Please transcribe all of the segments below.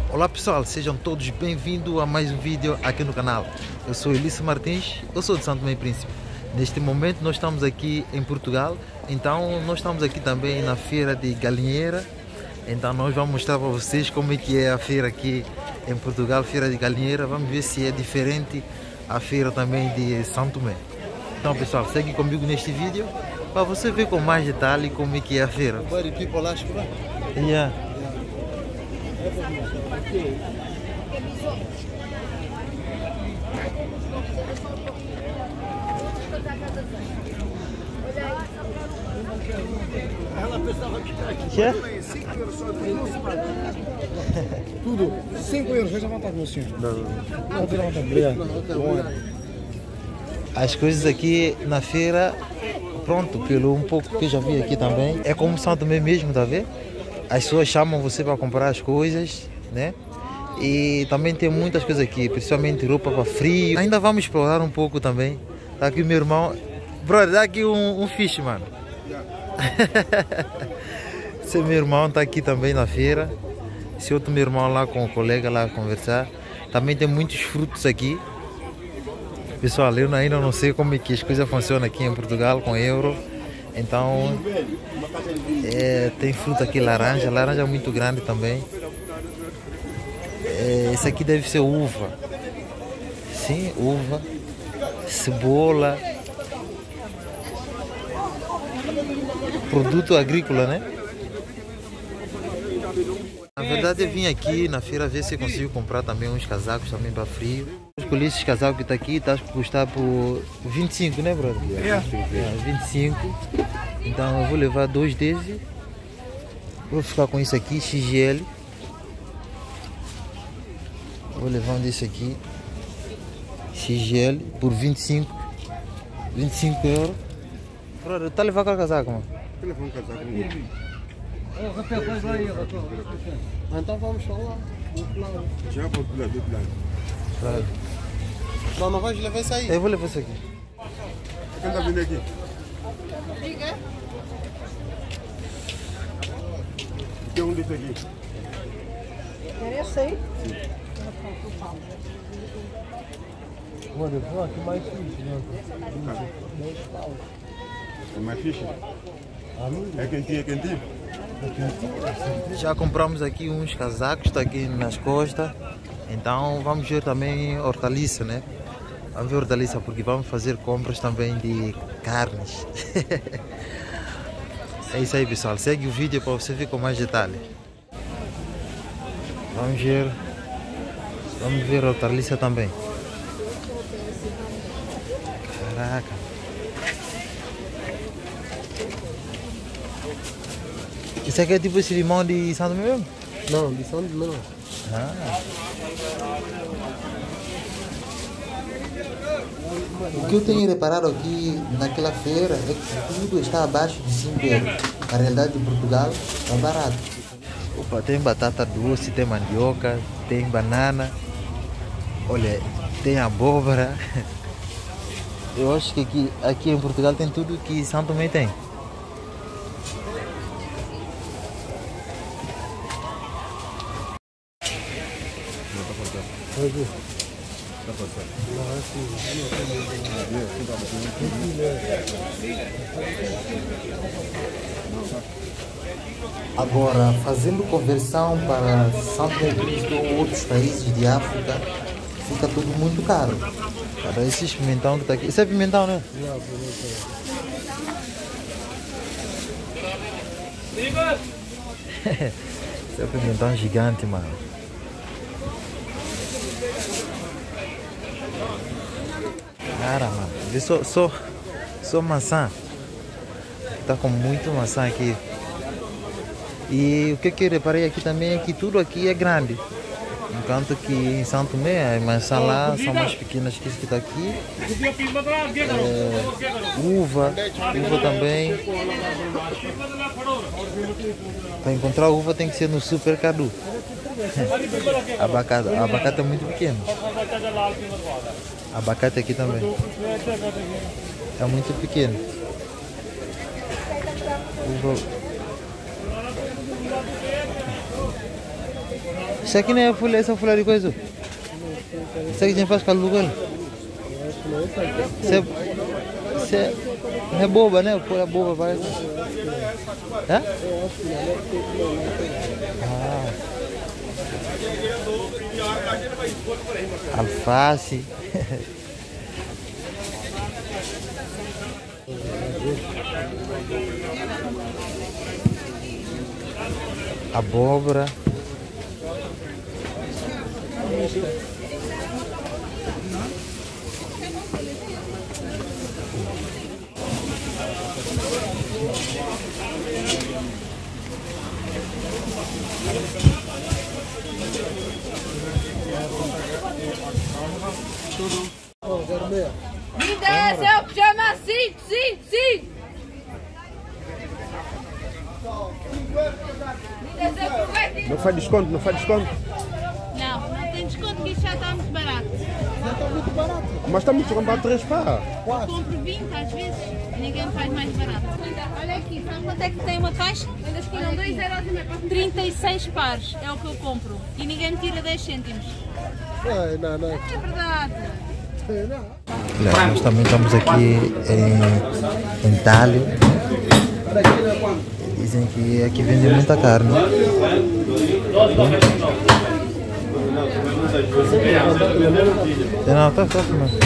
Olá pessoal, sejam todos bem-vindos a mais um vídeo aqui no canal. Eu sou Elício Martins, eu sou de Santo Tomé e Príncipe. Neste momento nós estamos aqui em Portugal, então nós estamos aqui também na feira de Galinheira. Então nós vamos mostrar para vocês como é que é a feira aqui em Portugal, feira de Galinheira. Vamos ver se é diferente a feira também de Santo Tomé. Então pessoal, segue comigo neste vídeo para você ver com mais detalhe como é que é a feira. Yeah. Que é? Tudo, 5 euros, veja à vontade, meu senhor. Não, tira à vontade, obrigado. As coisas aqui na feira, pronto, pelo um pouco que eu já vi aqui também, é como Santo Tomé mesmo, tá vendo? As pessoas chamam você para comprar as coisas, né? E também tem muitas coisas aqui, principalmente roupa para frio. Ainda vamos explorar um pouco também. Tá aqui meu irmão. Brother, dá aqui um fish, mano. Esse meu irmão tá aqui também na feira. Esse outro meu irmão lá com o colega lá a conversar. Também tem muitos frutos aqui. Pessoal, eu ainda não sei como é que as coisas funcionam aqui em Portugal com euro. Então, tem fruta aqui, laranja é muito grande também. Esse aqui deve ser uva. Sim, uva. Cebola. Produto agrícola, né? Na verdade eu vim aqui na feira ver se eu consigo comprar também uns casacos também para frio. Eu escolhi esses casacos que tá aqui, tá a custar por 25, né, brother? 25. Então eu vou levar 2 desses. Vou ficar com isso aqui, XGL. Vou levar um desse aqui, XGL, por 25 euros. Brother, tá levando aquele casaco, mano? Eu levo um casaco. Então vamos só lá. Já vou do outro lado. Não, não vais levar isso aí? Eu vou levar isso aqui. Quem tá vindo aqui? Diga. Tem um desse aqui. Eu sei. Mano, eu vou aqui mais fixe, né? É mais fixe? É quentinho, é quentinho? Já compramos aqui uns casacos, tá aqui nas costas. Então vamos ver também hortaliça, né? Vamos ver hortaliça porque vamos fazer compras também de carnes. É isso aí pessoal, segue o vídeo para você ver com mais detalhe. Vamos ver hortaliça também. Caraca. Isso aqui é tipo esse limão de Santo Tomé mesmo? Não, de Santo Tomé não. Ah. O que eu tenho reparado aqui naquela feira é que tudo está abaixo de 5 euros. Na realidade de Portugal é barato. Opa, tem batata doce, tem mandioca, tem banana. Olha, tem abóbora. Eu acho que aqui em Portugal tem tudo que Santo Tomé tem. Agora, fazendo conversão para Santo Tomé e Príncipe ou outros países de África, fica tudo muito caro. Cara, esse pimentão que está aqui, isso é pimentão, né? Não, Esse é um pimentão gigante, mano. Cara, mano, vê só maçã. Tá com muito maçã aqui. E o que eu reparei aqui também é que tudo aqui é grande. Enquanto que em Santo Tomé as maçãs lá são mais pequenas que isso que está aqui. Uva também. Para encontrar uva tem que ser no Super Cadu. Abacate é muito pequeno. Abacate aqui também. É muito pequeno. Isso aqui não é folha, essa folha de coisa. Isso aqui a gente faz com aluguel. Isso é boba, né? Folha boba, parece. É? Alface. Abóbora. Me desce, é o que chama sim. Não faz desconto, não faz desconto. Não, não tem desconto que isso já está muito barato. Já está muito barato. Mas está muito barato 3 pá. Eu compro 20 às vezes, ninguém me faz mais barato. Olha aqui, sabe quanto é que tem uma caixa? Olha aqui, 36 pares é o que eu compro e ninguém me tira 10 cêntimos. Não. É verdade. Olha, nós também estamos aqui em Talho. Dizem que aqui vende muita carne. Não, tá filmando.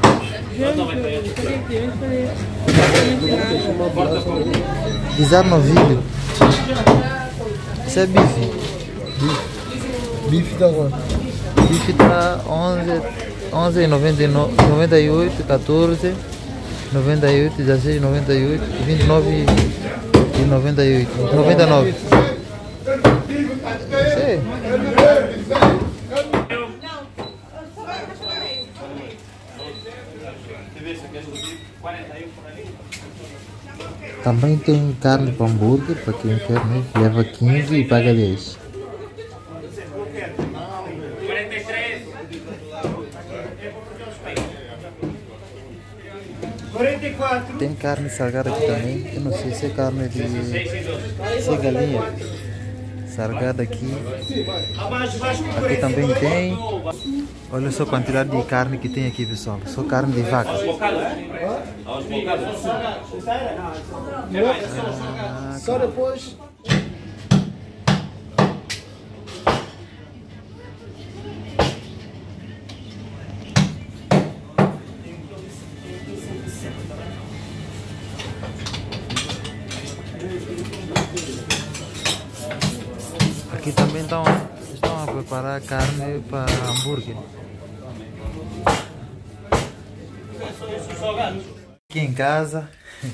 Desarma vídeo. Isso é bife. Bife tá quanto? Bife tá 11,98, 14, 98, 16, 98, 29 e 98, 99. Sei. Também tem carne para hambúrguer, para quem quer, né? Leva 15 e paga 10. Tem carne salgada aqui também. Eu não sei se é carne de... se é galinha. Salgada aqui. Aqui também tem. Olha só a quantidade de carne que tem aqui, pessoal. Só carne de vaca. Só depois. Aqui também estão a preparar carne para hambúrguer. Aqui em casa,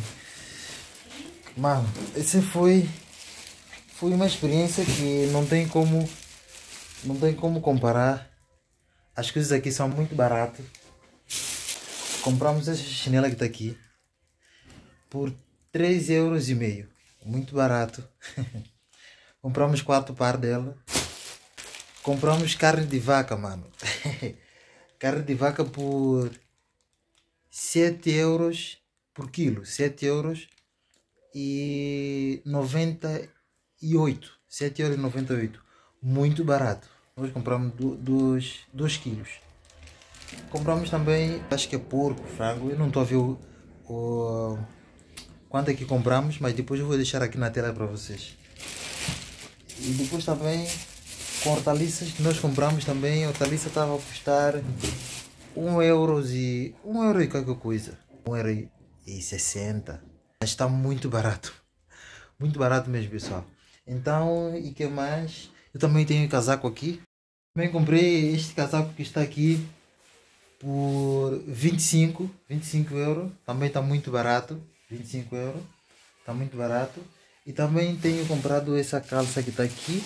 mano, esse foi uma experiência que não tem como comparar. As coisas aqui são muito baratas. Compramos essa chinela que está aqui por 3,5 euros, muito barato. Compramos 4 par dela. Compramos carne de vaca, mano. Carne de vaca por 7 euros por quilo. 7 euros e 98. 7 euros e 98. Muito barato. Nós compramos 2 quilos. Compramos também, acho que é porco, frango. Eu não estou a ver o quanto é que compramos, mas depois eu vou deixar aqui na tela para vocês. E depois também com hortaliças que nós compramos também. A hortaliça estava a custar 1 euro e qualquer coisa. 1,60 €. Mas está muito barato. Muito barato mesmo, pessoal. Então, e que mais? Eu também tenho casaco aqui. Também comprei este casaco que está aqui por 25 euros. Também está muito barato. 25 euros. Está muito barato. E também tenho comprado essa calça que está aqui.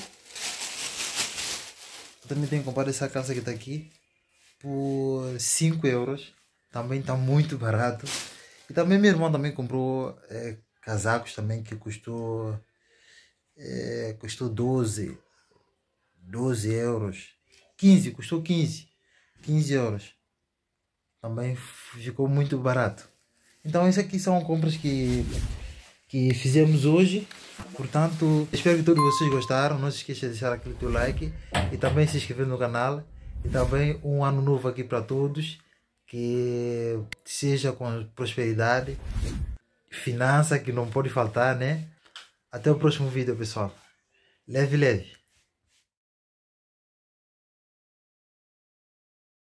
Também tenho comprado essa calça que está aqui por 5 euros. Também está muito barato. E também meu irmão também comprou casacos também que custou 12 euros. 15, custou 15 euros. Também ficou muito barato. Então isso aqui são compras que que fizemos hoje. Portanto, espero que todos vocês gostaram. Não se esqueça de deixar aquele teu like e também se inscrever no canal. E também um ano novo aqui para todos, que seja com prosperidade, finança que não pode faltar, né? Até o próximo vídeo, pessoal. Leve, leve.